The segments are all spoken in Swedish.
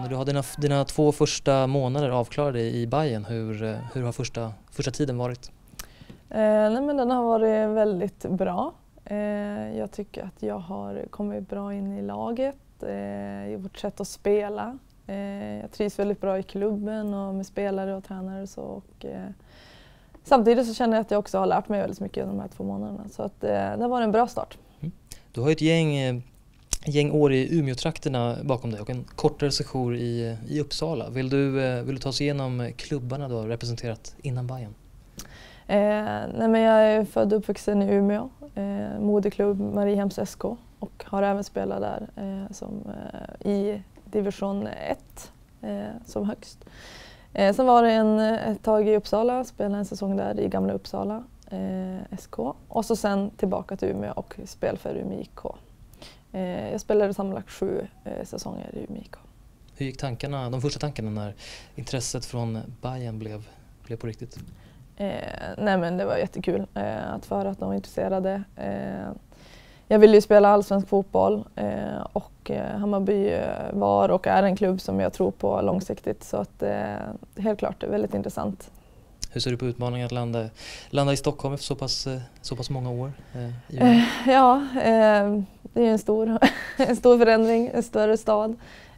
När du har dina 2 första månader avklarade i Bayern, hur har första tiden varit? Nej, men den har varit väldigt bra. Jag tycker att jag har kommit bra in i laget, i vårt sätt att spela. Jag trivs väldigt bra i klubben och med spelare och tränare och så. Och, samtidigt så känner jag att jag också har lärt mig väldigt mycket under de här 2 månaderna. Så att, det var en bra start. Du har ett gäng år i Umeå-trakterna bakom dig och en kortare session i Uppsala. Vill du ta oss igenom klubbarna du har representerat innan Bayern? Nej, men jag är född och uppvuxen i Umeå, moderklubb Mariehems SK, och har även spelat där i division 1 som högst. Sen var det ett tag i Uppsala, spelade en säsong där i gamla Uppsala SK, och så sen tillbaka till Umeå och spel för Umeå IK. Jag spelade sammanlagt 7 säsonger i Umeå IK. Hur gick de första tankarna när intresset från Bayern blev på riktigt? Nej, men det var jättekul att få höra att de var intresserade. Jag ville ju spela allsvensk fotboll och Hammarby var och är en klubb som jag tror på långsiktigt, så att helt klart det är väldigt intressant. Hur ser du på utmaningen att landa i Stockholm efter så pass många år? Ja, det är en stor förändring, en större stad.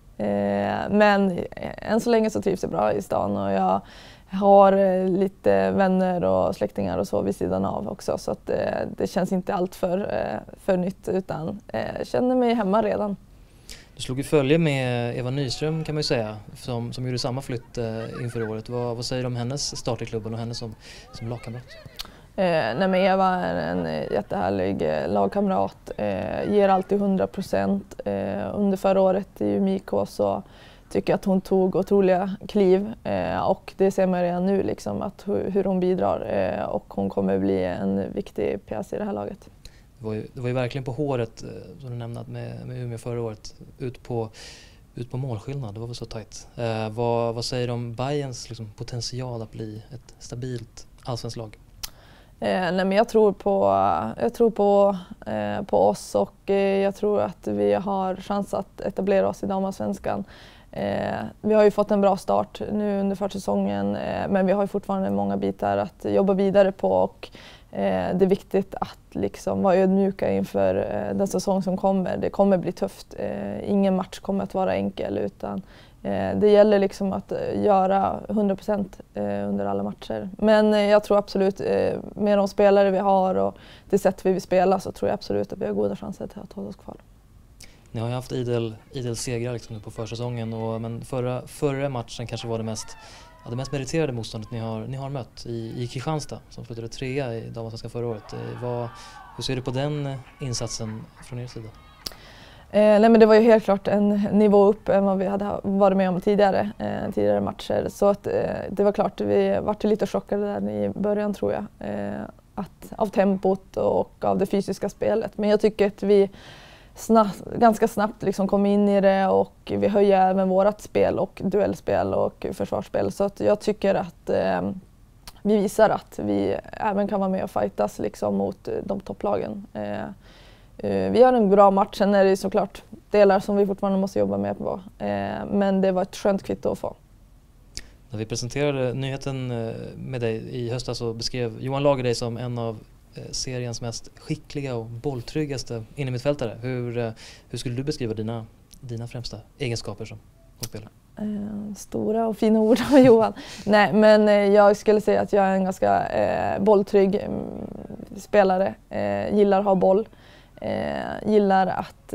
Men än så länge så trivs jag bra i stan, och jag har lite vänner och släktingar och så vid sidan av också, så att det känns inte allt för nytt, utan känner mig hemma redan. Du slog i följe med Eva Nyström, kan man ju säga, som gjorde samma flytt inför året. Vad säger du om hennes start i klubben och henne som lagkamrat? Nej, men Eva är en jättehärlig lagkamrat, ger alltid 100%. Under förra året i Umeå IK så tycker jag att hon tog otroliga kliv, och det ser man redan nu liksom, att hur hon bidrar, och hon kommer bli en viktig pjäs i det här laget. Det var ju verkligen på håret, som du nämnde, med Umeå förra året, ut på målskillnad. Det var väl så tajt. Vad säger du om Bayerns liksom potential att bli ett stabilt allsvenskt lag? Nej, men jag tror på oss, och jag tror att vi har chans att etablera oss i damallsvenskan. Vi har ju fått en bra start nu under försäsongen, men vi har ju fortfarande många bitar att jobba vidare på, och det är viktigt att liksom vara ödmjuka inför den säsong som kommer. Det kommer bli tufft. Ingen match kommer att vara enkel, utan det gäller liksom att göra 100% under alla matcher. Men jag tror absolut, med de spelare vi har och det sätt vi vill spela, så tror jag absolut att vi har goda chanser att hålla oss kvar. Ni har ju haft idel segrar liksom på försäsongen, men förra matchen kanske var det mest meriterade motståndet ni har mött i Kristianstad, som slutade 3 i damallsvenskan förra året. Hur ser du på den insatsen från er sida? Nej, men det var ju helt klart en nivå upp än vad vi hade varit med om tidigare matcher. Så att, det var klart, vi var lite chockade där i början, tror jag. Av tempot och av det fysiska spelet. Men jag tycker att vi ganska snabbt liksom kom in i det, och vi höjer även vårat spel och duellspel och försvarsspel. Så att jag tycker att vi visar att vi även kan vara med och fightas liksom mot de topplagen. Vi har en bra match, sen är det såklart delar som vi fortfarande måste jobba med på. Men det var ett skönt kvitto att få. När vi presenterade nyheten med dig i höstas så beskrev Johan Lager dig som en av seriens mest skickliga och bolltryggaste innermittfältare. Hur skulle du beskriva dina främsta egenskaper som spelare? Stora och fina ord av Johan. Nej, men jag skulle säga att jag är en ganska bolltrygg spelare. Gillar att ha boll. Gillar att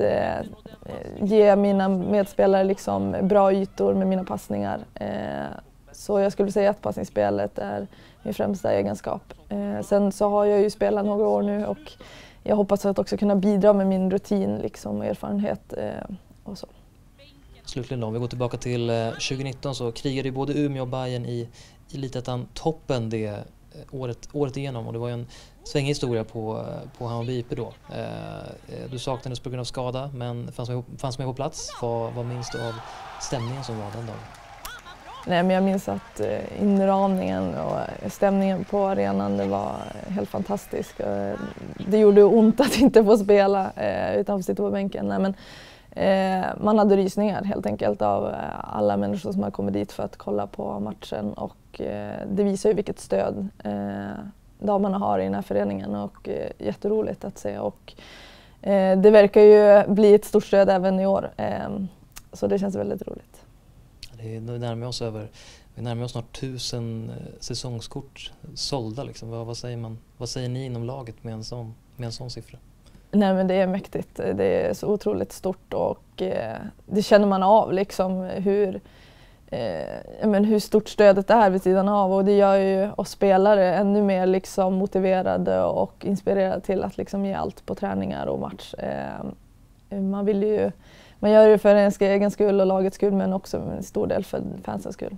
ge mina medspelare liksom bra ytor med mina passningar. Så jag skulle säga att passningsspelet är min främsta egenskap. Sen så har jag ju spelat några år nu, och jag hoppas att också kunna bidra med min rutin liksom, och erfarenhet och så. Slutligen då, om vi går tillbaka till 2019, så krigade ju både Umeå och Bayern i Elitettan-toppen det året igenom, och det var ju en svängig historia på Hammarby IP då. Du saknades på grund av skada, men fanns med på plats. Vad minns du av stämningen som var den dagen? Nej, men jag minns att inramningen och stämningen på arenan, det var helt fantastisk. Det gjorde ont att inte få spela utan få sitta på bänken. Nej, men man hade rysningar helt enkelt av alla människor som har kommit dit för att kolla på matchen, och det visar ju vilket stöd damerna har i den här föreningen, och jätteroligt att se, och det verkar ju bli ett stort stöd även i år, så det känns väldigt roligt. Vi närmar oss snart 1000 säsongskort sålda liksom. Vad säger ni inom laget med en sån siffra? Nej, men det är mäktigt. Det är så otroligt stort, och det känner man av liksom hur stort stödet är vid sidan av, och det gör ju oss spelare ännu mer liksom motiverade och inspirerade till att liksom ge allt på träningar och match. Man gör det för ens egen skull och lagets skull, men också en stor del för fansens skull.